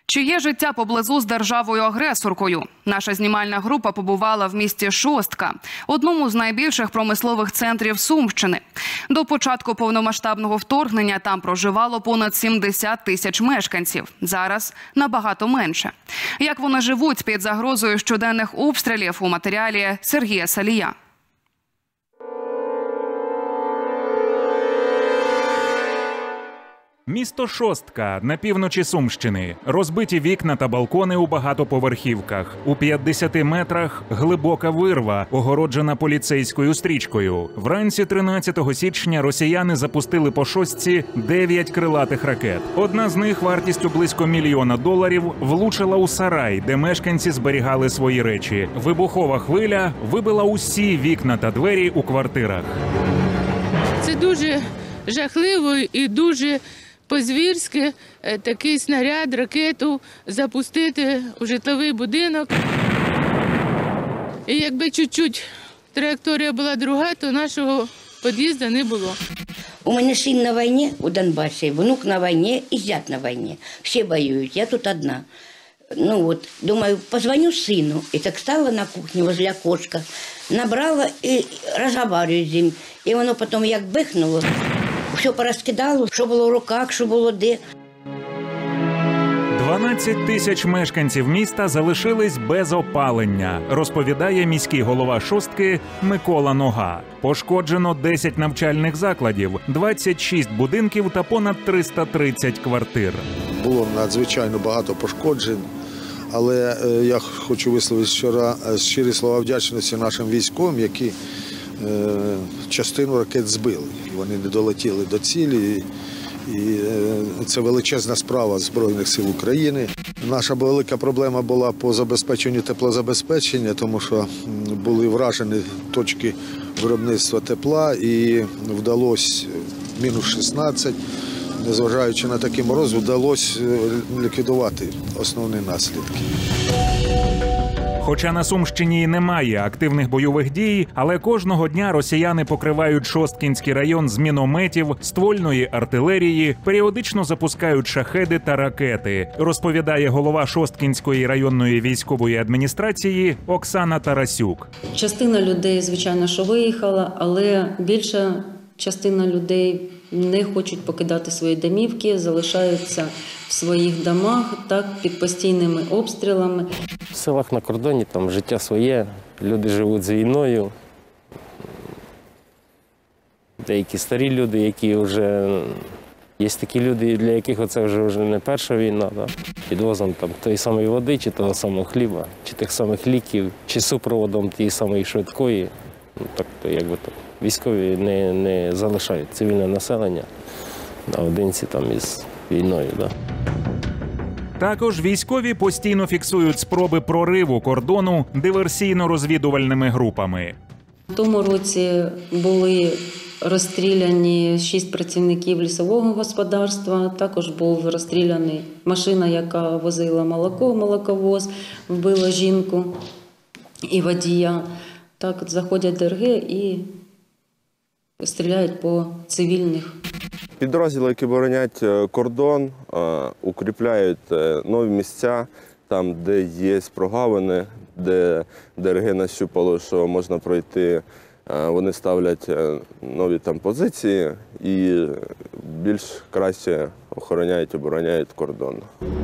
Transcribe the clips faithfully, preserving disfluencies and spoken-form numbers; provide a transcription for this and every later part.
Чиє життя поблизу з державою-агресоркою? Наша знімальна група побувала в місті Шостка, одному з найбільших промислових центрів Сумщини. До початку повномасштабного вторгнення там проживало понад сімдесят тисяч мешканців. Зараз набагато менше. Як вони живуть під загрозою щоденних обстрілів, у матеріалі Сергія Салія. Місто Шостка на півночі Сумщини. Розбиті вікна та балкони у багатоповерхівках. У п'ятдесяти метрах глибока вирва, огороджена поліцейською стрічкою. Вранці тринадцятого січня росіяни запустили по Шостці дев'ять крилатих ракет. Одна з них вартістю близько мільйона доларів влучила у сарай, де мешканці зберігали свої речі. Вибухова хвиля вибила усі вікна та двері у квартирах. Це дуже жахливо і дуже по-звірськи такий снаряд, ракету запустити у житловий будинок. І якби чуть-чуть траєкторія була друга, то нашого під'їзду не було. У мене син на війні у Донбасі, внук на війні і зять на війні. Всі воюють, я тут одна. Ну от, думаю, позвоню сину. І так стала на кухні возле окошка, набрала і розмовляю з ним. І воно потім як бихнуло. Все порозкидало, що було в руках, що було де. дванадцять тисяч мешканців міста залишились без опалення, розповідає міський голова Шостки Микола Нога. Пошкоджено десять навчальних закладів, двадцять шість будинків та понад триста тридцять квартир. Було надзвичайно багато пошкоджень, але я хочу висловити щира, щирі слова вдячності нашим військовим, які частину ракет збили. Вони не долетіли до цілі, і це величезна справа Збройних сил України. Наша велика проблема була по забезпеченню теплозабезпечення, тому що були вражені точки виробництва тепла і вдалося мінус шістнадцять, незважаючи на такий мороз, вдалося ліквідувати основні наслідки. Хоча на Сумщині немає активних бойових дій, але кожного дня росіяни покривають Шосткінський район з мінометів, ствольної артилерії, періодично запускають шахеди та ракети, розповідає голова Шосткінської районної військової адміністрації Оксана Тарасюк. Частина людей, звичайно, що виїхала, але більша частина людей не хочуть покидати свої домівки, залишаються в своїх домах, так, під постійними обстрілами. В селах на кордоні там життя своє, люди живуть з війною. Деякі старі люди, які вже... Є такі люди, для яких це вже, вже не перша війна. Так? Підвозом там тої самої води, чи того самого хліба, чи тих самих ліків, чи супроводом тієї самої швидкої. Ну, так, то, якби, то, військові не, не залишають цивільне населення наодинці там із війною. Да. Також військові постійно фіксують спроби прориву кордону диверсійно-розвідувальними групами. В тому році були розстріляні шість працівників лісового господарства, також був розстріляний машина, яка возила молоко, молоковоз, вбила жінку і водія. Так, заходять ДРГ і стріляють по цивільних. Підрозділи, які боронять кордон, укріпляють нові місця, там, де є прогавини, де ДРГ нащупало, що можна пройти, вони ставлять нові там позиції і більш краще охороняють, обороняють кордон.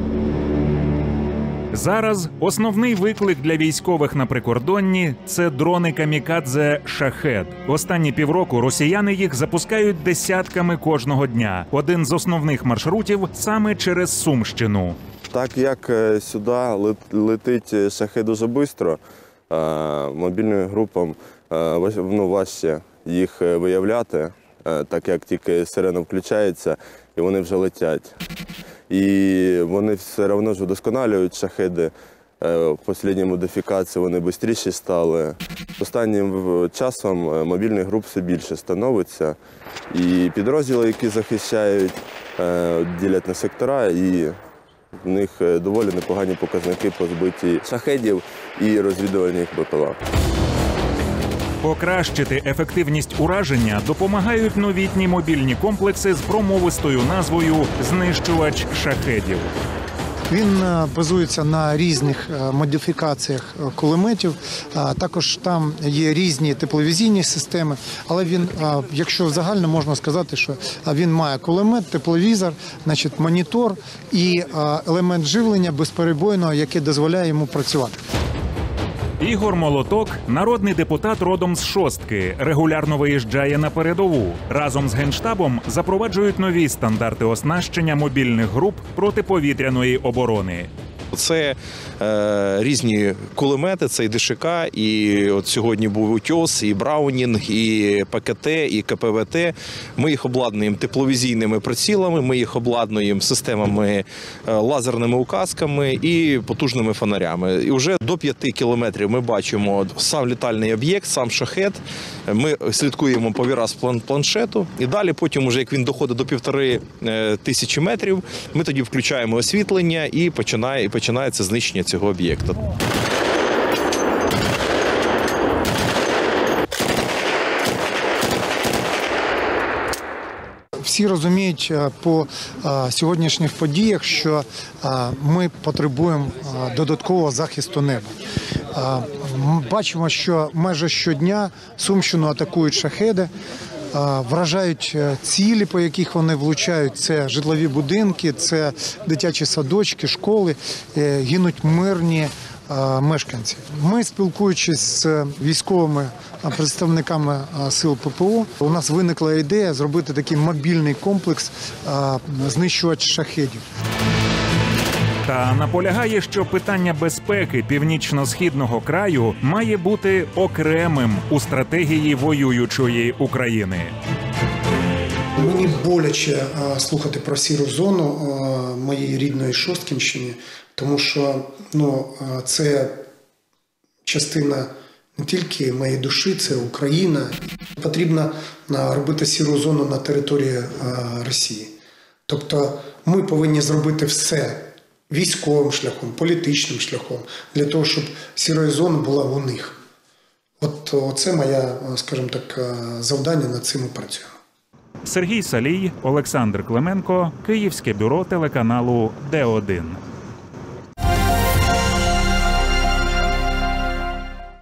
Зараз основний виклик для військових на прикордонні – це дрони камікадзе «Шахед». Останні півроку росіяни їх запускають десятками кожного дня. Один з основних маршрутів – саме через Сумщину. Так як сюди летить «Шахед» дуже швидко, мобільним групам ну, важче їх виявляти, так як тільки сирена включається і вони вже летять. І вони все одно ж удосконалюють шахеди. В останній модифікації вони швидші стали. Останнім часом мобільних груп все більше становиться. І підрозділи, які захищають, ділять на сектора, і в них доволі непогані показники по збитті шахедів і розвідувальних БПЛА. Покращити ефективність ураження допомагають новітні мобільні комплекси з промовистою назвою «Знищувач шахедів». Він базується на різних модифікаціях кулеметів. Також там є різні тепловізійні системи, але він, якщо загально можна сказати, що він має кулемет, тепловізор, значить, монітор і елемент живлення безперебойного, який дозволяє йому працювати. Ігор Молоток – народний депутат родом з Шостки, регулярно виїжджає на передову. Разом з Генштабом запроваджують нові стандарти оснащення мобільних груп протиповітряної оборони. Це е, різні кулемети, це і ДШК, і от сьогодні був УТьос, і Браунінг, і ПКТ, і КПВТ. Ми їх обладнуємо тепловізійними прицілами, ми їх обладнуємо системами е, лазерними указками і потужними фонарями. І вже до п'яти кілометрів ми бачимо сам літальний об'єкт, сам шахед. Ми слідкуємо по віраз планшету. І далі потім, уже, як він доходить до півтори е, тисячі метрів, ми тоді включаємо освітлення і починає починається знищення цього об'єкта. Всі розуміють по сьогоднішніх подіях, що ми потребуємо додаткового захисту неба. Бачимо, що майже щодня Сумщину атакують шахеди, вражають цілі, по яких вони влучають. Це житлові будинки, це дитячі садочки, школи, гинуть мирні мешканці. Ми, спілкуючись з військовими представниками сил ППО, у нас виникла ідея зробити такий мобільний комплекс знищувач шахедів. Та наполягає, що питання безпеки північно-східного краю має бути окремим у стратегії воюючої України. Мені боляче слухати про сіру зону моєї рідної Шосткінщини, тому що ну, це частина не тільки моєї душі, це Україна. Потрібно робити сіру зону на території Росії. Тобто ми повинні зробити все військовим шляхом, політичним шляхом, для того, щоб сіра зона була у них. От це моє, скажімо так, завдання, над цим ми працюємо. Сергій Салій, Олександр Клименко, Київське бюро телеканалу Д один.